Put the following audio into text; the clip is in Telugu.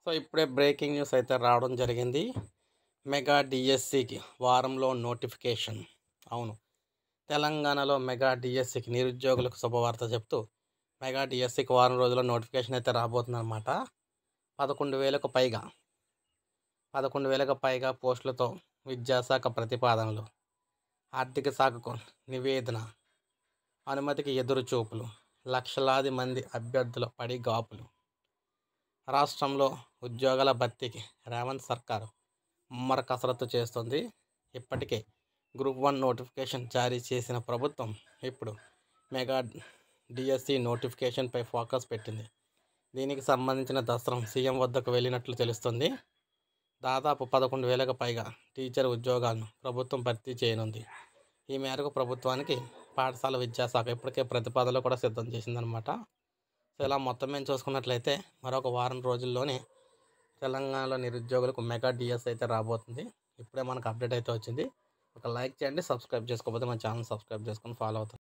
సో ఇప్పుడే బ్రేకింగ్ న్యూస్ అయితే రావడం జరిగింది. మెగా డిఎస్సికి వారంలో నోటిఫికేషన్. అవును, తెలంగాణలో మెగా డిఎస్సికి నిరుద్యోగులకు శుభవార్త చెప్తూ మెగా డిఎస్సికి వారం రోజుల్లో నోటిఫికేషన్ అయితే రాబోతుందన్నమాట. 11,000కు పైగా 11,000కు పైగా పోస్టులతో విద్యాశాఖ ప్రతిపాదనలు, ఆర్థిక శాఖకు నివేదన, అనుమతికి ఎదురు చూపులు, లక్షలాది మంది అభ్యర్థుల పడిగాపులు. రాష్ట్రంలో ఉద్యోగాల భర్తీకి రేవంత్ సర్కారు ముమ్మర కసరత్తు చేస్తుంది. ఇప్పటికే గ్రూప్ 1 నోటిఫికేషన్ జారీ చేసిన ప్రభుత్వం ఇప్పుడు మెగా డిఎస్సి నోటిఫికేషన్పై ఫోకస్ పెట్టింది. దీనికి సంబంధించిన దస్త్రం సీఎం వద్దకు వెళ్ళినట్లు తెలుస్తుంది. దాదాపు 11,000కు పైగా టీచర్ ఉద్యోగాలను ప్రభుత్వం భర్తీ చేయనుంది. ఈ మేరకు ప్రభుత్వానికి పాఠశాల విద్యాశాఖ ఇప్పటికే ప్రతిపాదనలు కూడా సిద్ధం చేసిందనమాట. సో ఇలా మొత్తం మేము చూసుకున్నట్లయితే మరొక వారం రోజుల్లోనే తెలంగాణలో నిరుద్యోగులకు మెగా డిఎస్ అయితే రాబోతుంది. ఇప్పుడే మనకు అప్డేట్ అయితే వచ్చింది. ఒక లైక్ చేయండి, సబ్స్క్రైబ్ చేసుకోకపోతే మన ఛానల్ సబ్స్క్రైబ్ చేసుకొని ఫాలో అవుతుంది.